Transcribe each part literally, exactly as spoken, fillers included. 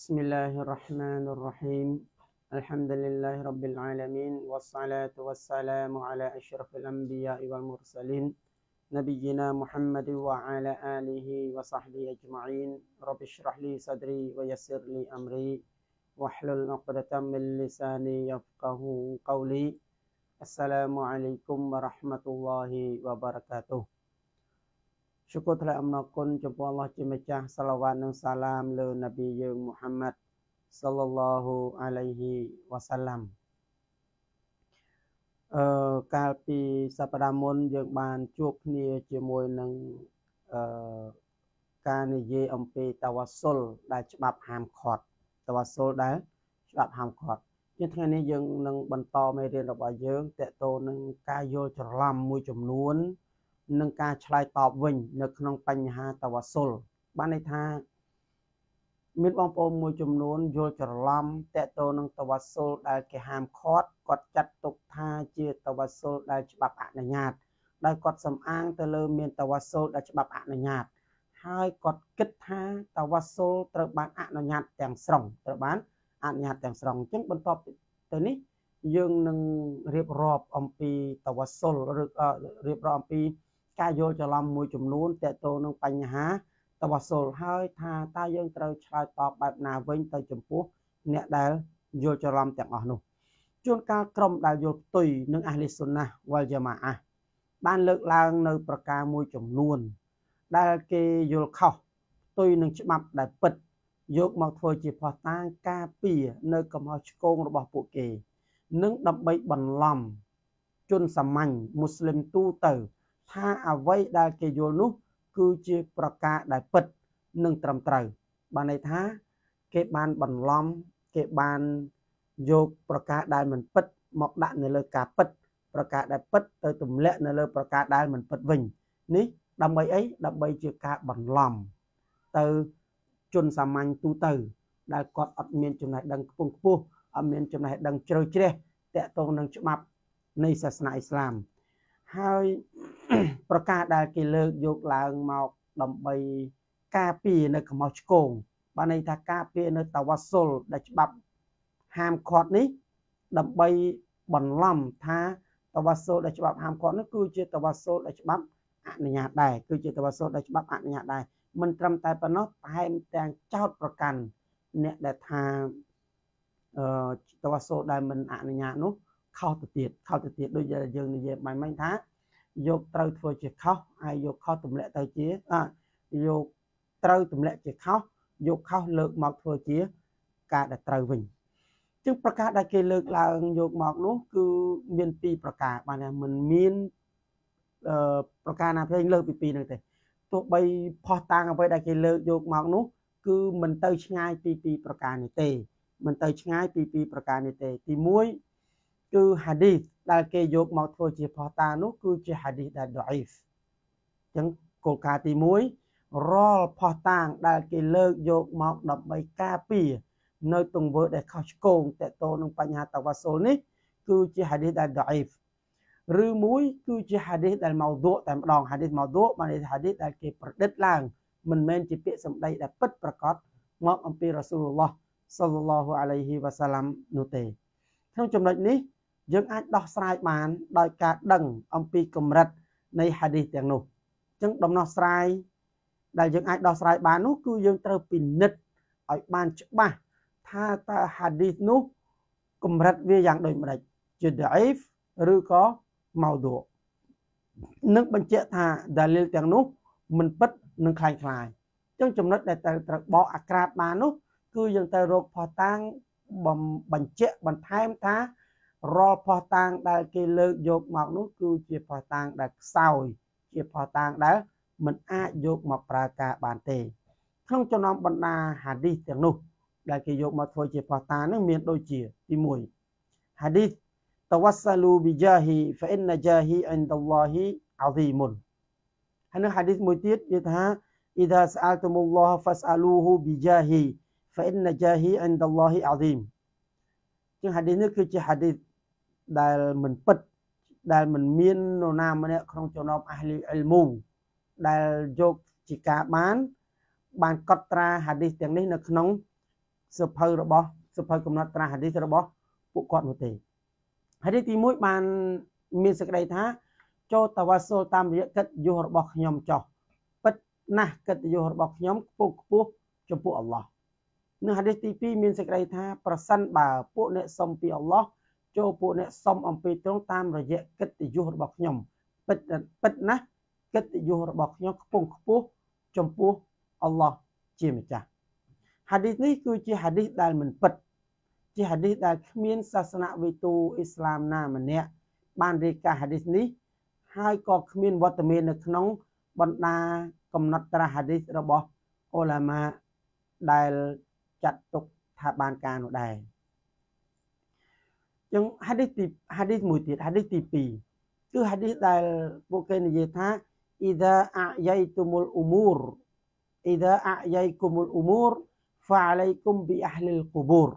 بسم الله الرحمن الرحيم الحمد لله رب العالمين والصلاة والسلام على أشرف الأنبياء والمرسلين نبينا محمد وعلى آله وصحبه أجمعين رب اشرح لي صدري ويسر لي أمري واحلل عقدة من لساني يفقه قولي السلام عليكم ورحمة الله وبركاته Syukur telah amnakun jumpa Allah Cimacah salawat dan salam le Nabi Yeung Muhammad sallallahu alaihi wasallam អឺកាលពីសប្តាហ៍មុនយើងបានជួបគ្នាជាមួយនឹងអឺការនិយាយអំពីតាវ៉ាស៊ុលដែលច្បាប់ហាមឃាត់តាវ៉ាស៊ុលដែលច្បាប់ហាមឃាត់ជាថ្ងៃនេះយើងនឹងបន្តមេរៀនរបស់យើងតកតទៅនឹងការយល់ច្រឡំមួយចំនួន នឹងការឆ្លើយតបវិញនៅក្នុងបញ្ហាតាវ៉ាស៊ុលបានន័យថាមានបងប្អូនមួយចំនួនយល់ច្រឡំតកតទៅនឹងតាវ៉ាស៊ុលដែលគេហាមឃាត់គាត់ចាត់ទុកថាជាតាវ៉ាស៊ុលដែលច្បាប់អនុញ្ញាតដោយគាត់សំអាងទៅលើមានតាវ៉ាស៊ុលដែលច្បាប់អនុញ្ញាតហើយគាត់គិតថាតាវ៉ាស៊ុលត្រូវបានអនុញ្ញាតទាំងស្រុងត្រូវបានអនុញ្ញាតទាំងស្រុងអញ្ចឹងបន្ទាប់ទៅនេះយើងនឹងរៀបរាប់អំពីតាវ៉ាស៊ុលឬរៀបរាប់អំពី ការយល់ច្រឡំមួយចំនួនតកតទៅនឹងបញ្ហាតាវ៉ាស៊ុលហើយថាតើយើងត្រូវឆ្លើយតបបែបណាវិញទៅចំពោះអ្នកដែលយល់ច្រឡំទាំងអស់នោះជួនកាលក្រុមដែលយល់ផ្ទុយនឹងអាហ្លីស៊ុនណាវ៉ាល់យ៉ាម៉ាអាបានលើកឡើងនៅប្រការមួយចំនួនដែលគេយល់ខុសផ្ទុយនឹងច្បាប់ដែលពិតយកមកធ្វើជាភស្តុតាងការពារនៅកំហុសឆ្គងរបស់ពួកគេនិងដើម្បីបន្លំជនសាមញ្ញមូស្លីមទូទៅ ថាអ្វីដែលគេយល់នោះគឺជាប្រការដែលពិតនិងត្រឹមត្រូវបានន័យថាគេបានបន្លំគេបានយកប្រការដែលមិនពិតមកដាក់នៅលើការពិតប្រការដែលពិតទៅទម្លាក់នៅលើប្រការដែលមិនពិតវិញនេះដើម្បីអីដើម្បីជាការបន្លំទៅជនសាមញ្ញទូទៅដែលគាត់អត់មានចំណេះដឹងខ្ពង់ខ្ពស់អត់មានចំណេះដឹងជ្រៅជ្រះតាក់ទងនឹងច្បាប់នៃសាសនាអ៊ីស្លាម ហើយប្រការដែលគេលើកយកឡើងមកដើម្បីការពារនៅកំហុសឆ្គងបានន័យថាការពារនៅតាវ៉ាស៊ុលដែលច្បាប់ហាមឃាត់នេះដើម្បីបន្លំថាតាវ៉ាស៊ុលដែលច្បាប់ហាមឃាត់នោះគឺជាតាវ៉ាស៊ុលដែលច្បាប់អនុញ្ញាតដែរគឺជាតាវ៉ាស៊ុលដែលច្បាប់អនុញ្ញាតដែរមិនត្រឹមតែប៉ុណ្ណោះថែមទាំងចោទប្រកាន់អ្នកដែលថាអឺតាវ៉ាស៊ុលដែលមិនអនុញ្ញាតនោះ ខុសទៅទៀតខុសទៅទៀតដូចយើងនិយាយបានមិញថាយកត្រូវធ្វើជាខុសហើយយកខុសទម្លាក់ទៅជាយកត្រូវទម្លាក់ជាខុសយកខុសលើកមកធ្វើជាការដែលត្រូវវិញជាងប្រការដែលគេលើកឡើងយកមកនោះគឺមានពីរប្រការបានថាមិនមានអឺប្រការណាផ្សេងលើកពីពីរនោះទេទោះបីផុសតាងអ្វីដែលគេលើកយកមកនោះគឺមិនទៅឆ្ងាយពីពីរប្រការនេះទេមិនទៅឆ្ងាយពីពីរប្រការនេះទេទីមួយ គឺហាឌីសដែលគេយកមកធ្វើជាផុសតាងនោះគឺជាហាឌីសដែលដអ៊ីហ្វអញ្ចឹងគោលការណ៍ទីមួយរាល់ផុសតាងដែលគេលើកយកមកដើម្បីការពារនៅទង្វើដែលខុសឆ្គងតកតទៅនឹងបញ្ហាតាវ៉ាស៊ុលនេះគឺជាហាឌីសដែលដអ៊ីហ្វឬមួយគឺជាហាឌីសដែលម៉ៅឌូតែម្ដងហាឌីសម៉ៅឌូបានន័យថាហាឌីសដែលគេប្រឌិតឡើងមិនមែនជាពាក្យសម្ដីដែលពិតប្រាកដមកអំពីរ៉ាស៊ូលឡោះសល្លឡោះអាឡៃហ៊ីវ៉ាសាឡាំនោះទេក្នុងចំណុចនេះ យើងអាចដោះស្រាយបានដោយការដឹងអំពីកម្រិតនៃហាឌីសទាំងនោះអញ្ចឹងដំណោះស្រាយដែលយើងអាចដោះស្រាយបាននោះគឺយើងត្រូវពិនិត្យឲ្យបានច្បាស់ថាតើហាឌីសនោះកម្រិតវាយ៉ាងដូចម្ដេចជាដអ៊ីហ្វឬក៏ម៉ៅឌូនឹងបញ្ជាក់ថាដាលីលទាំងនោះមិនពិតនឹងคล้ายคล้ายអញ្ចឹងចំណុចដែលត្រូវបកអាក្រាតបាននោះគឺយើងត្រូវរកផុសតាងបញ្ជាក់បន្ថែមថា រាល់ផុសតាងដែលគេលើកយកមកនោះគឺជាផុសតាងដែលខ្សោយជាផុសតាងដែលមិនអាចយកមកប្រើការបានទេក្នុងចំណោមបណ្ដាហាឌីសទាំងនោះដែលគេយកមកធ្វើជាផុសតាងនោះមានដូចជាទីមួយហាឌីសតវ៉ាសាលូប៊ីជាហ៊ីហ្វអ៊ីនណាជាហ៊ីអ៊ីនដឡោហ៊ីអាហ្ស៊ីមុនហើយនៅហាឌីសមួយទៀតនិយាយថាអ៊ីដាសអាលតុមុលឡោះហ្វាសអាលូហ៊ូប៊ីជាហ៊ីហ្វអ៊ីនណាជាហ៊ីអ៊ីនដឡោហ៊ីអាហ្ស៊ីមជាហាឌីសនេះគឺជាហាឌីស ដែលមិនពិតដែលមិនមាននរណាម្នាក់ក្នុងចំណោមអាហ្លីអ៊ីលមូដែលយកជាការបានបានកត់ត្រាហាឌីសទាំងនេះនៅក្នុងសភៅរបស់សភៅកំណត់ត្រាហាឌីសរបស់ពួកគាត់នោះទេហាឌីសទីមួយបានមានសេចក្តីថាចូលតាវ៉ាស៊ុលតាមរយៈកិត្តិយសរបស់ខ្ញុំចោះពិតណាស់កិត្តិយសរបស់ខ្ញុំខ្ពស់ខ្ពស់ចំពោះអល់ឡោះនៅហាឌីសទីពីរមានសេចក្តីថាប្រសិនបើពួកអ្នកសុំពីអល់ឡោះចូលពួកអ្នកសុំអំពីទ្រង់តាមរយៈកិត្តិយសរបស់ខ្ញុំពិតពិតណាស់កិត្តិយសរបស់ខ្ញុំខ្ពង់ខ្ពស់ចំពោះអល់ឡោះជាម្ចាស់ហាឌីសនេះគឺជាហាឌីសដែលមិនពិតជាហាឌីសដែលគ្មានសាសនវិទូអ៊ីស្លាមណាម្នាក់បានរាយការណ៍ហាឌីសនេះហើយក៏គ្មានវត្តមាននៅក្នុងបណ្ដាកំណត់ត្រាហាឌីសរបស់អ៊ូឡាម៉ាដែលចាត់ទុកថាបានការនោះដែរចឹងហាឌីសទីហាឌីសមួយទៀតហាឌីសទីពីរគឺហាឌីសដែលពួកគេនិយាយថាអ៊ីដាអាយៃតុមុលអ៊ូមូរអ៊ីដាអាយៃគុមុលអ៊ូមូរហ្វាអាឡៃគុំប៊ីអាហ្លីលកូបូរ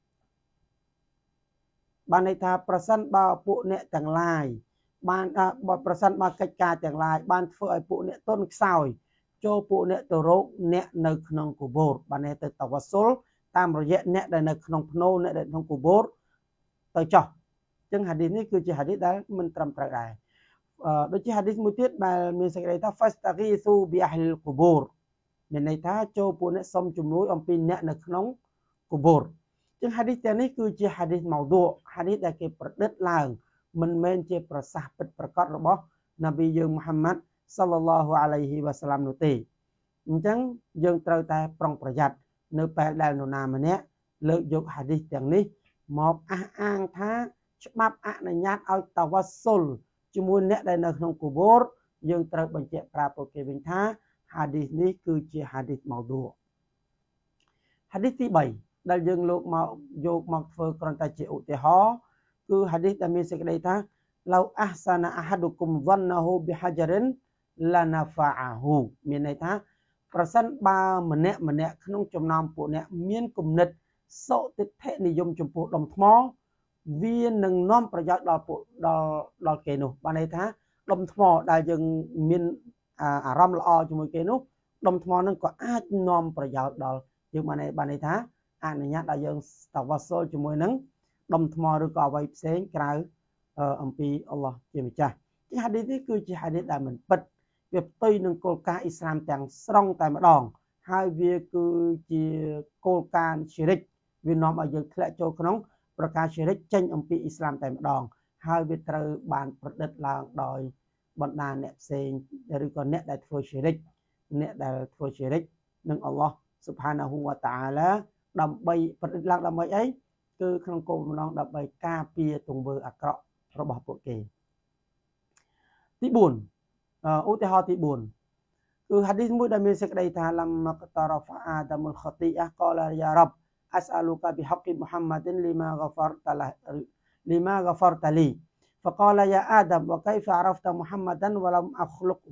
បានន័យថាប្រសិនបើពួកអ្នកទាំងឡាយបានបើប្រសិនបើកិច្ចការទាំងឡាយបានធ្វើឲ្យពួកអ្នកទន់ខ្សោយចូលពួកអ្នកទៅរកអ្នកនៅក្នុងកូបូរបានន័យទៅតាវ៉ាស៊ុលតាមរយៈអ្នកដែលនៅក្នុងភ្នូអ្នកដែលក្នុងកូបូរទៅចោះអញ្ចឹងហាឌីសនេះគឺជាហាឌីសដែលមិនត្រឹមត្រូវដែរអឺដូចជាហាឌីសមួយទៀតដែលមានសេចក្តីថា Fastaghisu bi ahlil qubur មានន័យថាចូលពួកអ្នកសុំជំនួយអំពីអ្នកនៅក្នុងកូបូរអញ្ចឹងហាឌីសទាំងនេះគឺជាហាឌីសម៉ៅឌូហាឌីសដែលគេប្រឌិតឡើងមិនមែនជាប្រសាសន៍ពិតប្រាកដរបស់នប៊ីយើងមូហាម៉ាត់សល្លឡោះអាឡៃហ៊ីវ៉ាសាឡាមនោះទេអញ្ចឹងយើងត្រូវតែប្រុងប្រយ័ត្ននៅពេលដែលនរណាម្នាក់លើកយកហាឌីសទាំងនេះមកអះអាងថាច្បាប់អនុញ្ញាតឲ្យតាវ៉ាស៊ុលជាមួយអ្នកដែលនៅក្នុងកូបូរយើងត្រូវបញ្ជាក់ប្រាប់ពួកគេវិញថាហាឌីសនេះគឺជាហាឌីសម៉ៅឌូហាឌីសទីបីដែលយើងលោកមកយកមកធ្វើគ្រាន់តែជាឧទាហរណ៍គឺហាឌីសដែលមានសេចក្តីថាឡៅអះសាណាអហាឌុគុំហ្វណហ៊ូប៊ីហាជរិនឡាណាហ្វាអាហ៊ូមានន័យថាប្រសិនបើម្នាក់ម្នាក់ក្នុងចំណោមពួកអ្នកមានគំនិតសុទិដ្ឋិនិយមចំពោះដុំថ្មវានឹងនាំប្រយោជន៍ដល់ពួកដល់ដល់គេនោះបានន័យថាដុំថ្មដែលយើងមានអារម្មណ៍ល្អជាមួយគេនោះដុំថ្មនឹងក៏អាចនាំប្រយោជន៍ដល់យើងបានបានន័យថាអនុញ្ញាតឲ្យយើងតាវ៉ាស៊ុលជាមួយនឹងដុំថ្មឬក៏អ្វីផ្សេងក្រៅអំពីអល់ឡោះជាម្ចាស់ជាហាឌីសនេះគឺជាហាឌីសដែលមិនពិតវាផ្ទុយនឹងគោលការណ៍អ៊ីស្លាមទាំងស្រុងតែម្ដងហើយវាគឺជាគោលការណ៍ឈីរិកវានាំឲ្យយើងធ្លាក់ចូលក្នុងប្រការឈីរិកចេញអំពីអ៊ីស្លាមតែម្ដងហើយវាត្រូវបានប្រឌិតឡើងដោយបណ្ដាអ្នកផ្សេងឬក៏អ្នកដែលធ្វើឈីរិកអ្នកដែលធ្វើឈីរិកនឹងអល់ឡោះស៊ុបហានាហ៊ូវតាអាឡាដើម្បីប្រឌិតឡើងដើម្បីអីគឺក្នុងគោលបំណងដើម្បីការពារទង្វើអាក្រក់របស់ពួកគេទីបួនឧទាហរណ៍ទីបួនគឺហាឌីសមួយដែលមានសេចក្តីថាឡាំម៉ាកតារហ្វាអាដាមុលខទីអះកលាយ៉ារ៉ាប់អស្អលូកាប៊ីហក្គីមូហាម៉ាឌិនលីម៉ាហ្កាហ្វារតឡាលីម៉ាហ្កាហ្វារតលី فقال يا آدم وكيف عرفت محمدا ولم أخلقه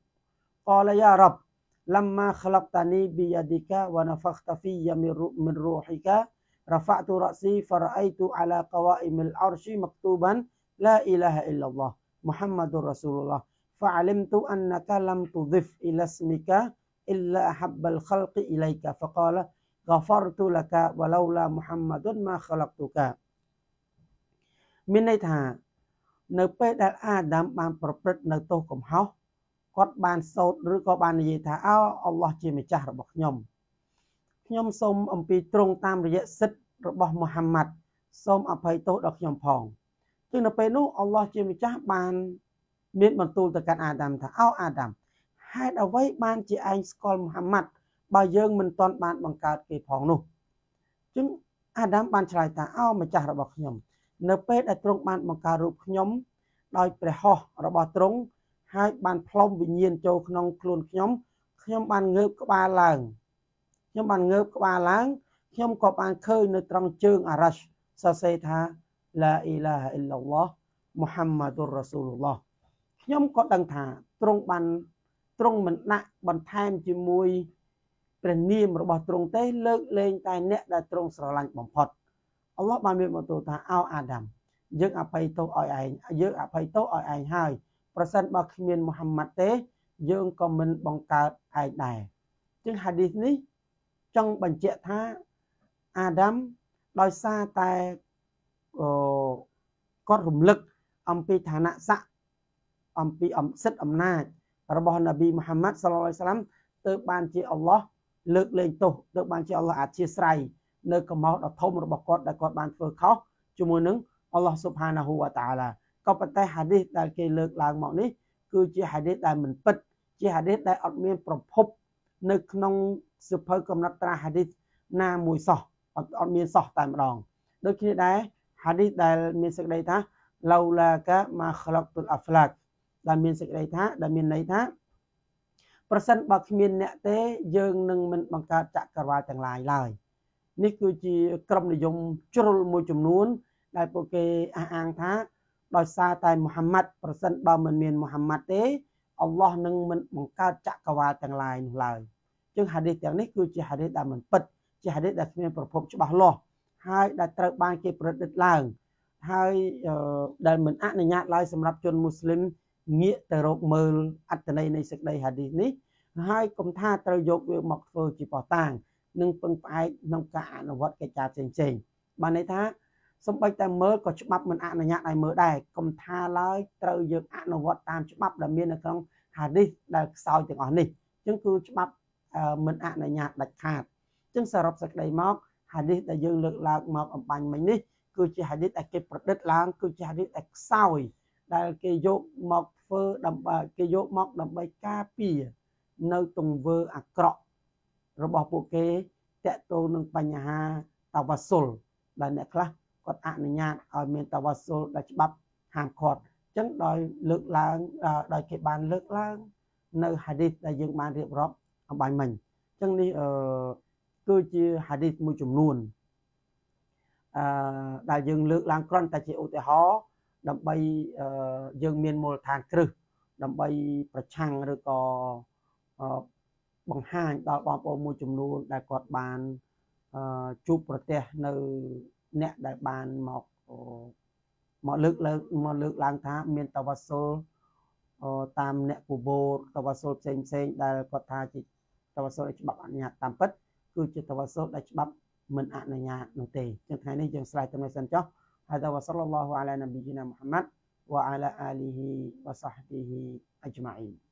قال يا رب لما خلقتني بيدك ونفخت في من روحك رفعت رأسي فرأيت على قوائم العرش مكتوبا لا إله إلا الله محمد رسول الله فعلمت أنك لم تضف إلى اسمك إلا أحب الخلق إليك فقال غفرت لك ولولا محمد ما خلقتك មានន័យថានៅពេលដែលអាដាមបានប្រព្រឹត្តនៅទោសកំហុសគាត់បានសូត្រឬក៏បាននិយាយថាអោអល់ឡោះជាម្ចាស់របស់ខ្ញុំខ្ញុំសូមអំពីទ្រង់តាមរយៈសិទ្ធិរបស់មូហាម៉ាត់សូមអភ័យទោសដល់ខ្ញុំផងគឺនៅពេលនោះអល់ឡោះជាម្ចាស់បានមានបន្ទូលទៅកាន់អាដាមថាអោអាដាមហេតុអ្វីបានជាឯងស្គាល់មូហាម៉ាត់បើយើងមិនទាន់បានបង្កើតគេផងនោះអញ្ចឹងអាដាមបានឆ្លើយថាអោម្ចាស់របស់ខ្ញុំនៅពេលដែលទ្រង់បានបង្កើតរូបខ្ញុំដោយព្រះហស្ថរបស់ទ្រង់ហើយបានផ្លុំវិញ្ញាណចូលក្នុងខ្លួនខ្ញុំខ្ញុំបានងើបក្បាលឡើងខ្ញុំបានងើបក្បាលឡើងខ្ញុំក៏បានឃើញនៅត្រង់ជើងអារ៉ាស់សរសេរថាឡាអ៊ីឡាហ៍អ៊ីឡឡោះមូហាម៉ាឌុររ៉ាស៊ូលឡោះខ្ញុំក៏ដឹងថាទ្រង់បានទ្រង់មិនដាក់បន្ថែមជាមួយព្រះនាមរបស់ទ្រង់ទេលើកលែងតែអ្នកដែលទ្រង់ស្រឡាញ់បំផុតអល់ឡោះបានមានបន្ទូលថាអោអាដាមយើងអភ័យទោសឲ្យឯងយើងអភ័យទោសឲ្យឯងហើយប្រសិនបើគ្មានមូហាម៉ាត់ទេយើងក៏មិនបង្កើតឯងដែរជាងហាឌីសនេះចង់បញ្ជាក់ថាអាដាមដោយសារតែអឺគាត់រំលឹកអំពីឋានៈស័ក្តិអំពីអំសិទ្ធអំណាចរបស់នប៊ីមូហាម៉ាត់សល្លឡោះអាឡៃហ៊ីវសល្លាមទើបបានជាអល់ឡោះលើកលែងទោសទើបបានជាអល់ឡោះអធិស្ឋាននៅកំហុសដ៏ធំរបស់គាត់ដែលគាត់បានធ្វើខុសជាមួយនឹងអល់ឡោះស៊ុបហានាហ៊ូវតាអាឡាក៏ប៉ុន្តែហាឌីសដែលគេលើកឡើងមកនេះគឺជាហាឌីសដែលមិនពិតជាហាឌីសដែលអត់មានប្រភពនៅក្នុងសៀវភៅកំណត់ត្រាហាឌីសណាមួយសោះអត់អត់មានសោះតែម្ដងដូចគ្នាដែរហាឌីសដែលមានសេចក្តីថាឡៅឡាកាម៉ាខ្លាក់តុលអាហ្វឡាកដែលមានសេចក្តីថាដែលមានន័យថាប្រសិនបើគ្មានអ្នកទេយើងនឹងមិនបង្កើតចក្រវាឡទាំងឡាយឡើយនេះគឺជាក្រុមនិយមជ្រុលមួយចំនួនដែលពួកគេអះអាងថាដោយសារតែមូហាម៉ាត់ប្រសិនបើមិនមានមូហាម៉ាត់ទេអល់ឡោះនឹងមិនបង្កើតចក្រវាឡទាំងឡាយនោះឡើយអញ្ចឹងហាឌីសទាំងនេះគឺជាហាឌីសដែលមិនពិតជាហាឌីសដែលគ្មានប្រភពច្បាស់លាស់ហើយដែលត្រូវបានគេប្រឌិតឡើងហើយដែលមិនអនុញ្ញាតឡើយសម្រាប់ជនមូស្លីមងាកទៅរកមើលអត្ថន័យនៃសេចក្តីហាឌីសនេះហើយកុំថាត្រូវយកវាមកធ្វើជាបោះតាំងនឹងពឹងផ្អែកក្នុងការអនុវត្តកិច្ចការផ្សេងៗបានន័យថាសំបីតែមើលក៏ច្បាប់មិនអនុញ្ញាតឲ្យមើលដែរកុំថាឡើយត្រូវយើងអនុវត្តតាមច្បាប់ដែលមាននៅក្នុងហាឌីសដែលខ្សោយទាំងអស់នេះអញ្ចឹងគឺច្បាប់មិនអនុញ្ញាតដាច់ខាតអញ្ចឹងសរុបសេចក្តីមកហាឌីសដែលយើងលើកឡើងមកអំបញ្ញមិញនេះគឺជាហាឌីសដែលគេប្រឌិតឡើងគឺជាហាឌីសដែលខ្សោយដែលគេយកមកធ្វើដើម្បីគេយកមកដើម្បីការពារនៅទង្វើអាក្រក់របស់ពួកគេតាក់ទងនឹងបញ្ហាតាវ៉ាស៊ុលដែលអ្នកខ្លះគាត់អនុញ្ញាតឲ្យមានតាវ៉ាស៊ុលដែលច្បាប់ហាមឃាត់អញ្ចឹងដោយលើកឡើងដោយគេបានលើកឡើងនៅហាឌីសដែលយើងបានរៀបរាប់អំបញ្ញមិញអញ្ចឹងនេះអឺគឺជាហាឌីសមួយចំនួនអឺដែលយើងលើកឡើងគ្រាន់តែជាឧទាហរណ៍ដើម្បីយើងមានមូលដ្ឋានគ្រឹះដើម្បីប្រឆាំងឬក៏បង្ហាញដល់បងប្អូនមួយចំនួនដែលគាត់បានជួបប្រទះនៅអ្នកដែលបានមកមកលើកលើកមកលើកឡើងថាមានតាវ៉ាស៊ុលតាមអ្នកពូបូរតាវ៉ាស៊ុលផ្សេងផ្សេងដែលគាត់ថាជាតាវ៉ាស៊ុលដែលច្បាប់អនុញ្ញាតតាមពិតគឺជាតាវ៉ាស៊ុលដែលច្បាប់មិនអនុញ្ញាតនោះទេចឹងថ្ងៃនេះយើងឆ្លើយទៅនេះសិនចុះهذا وصلى الله على نبينا محمد وعلى آله وصحبه أجمعين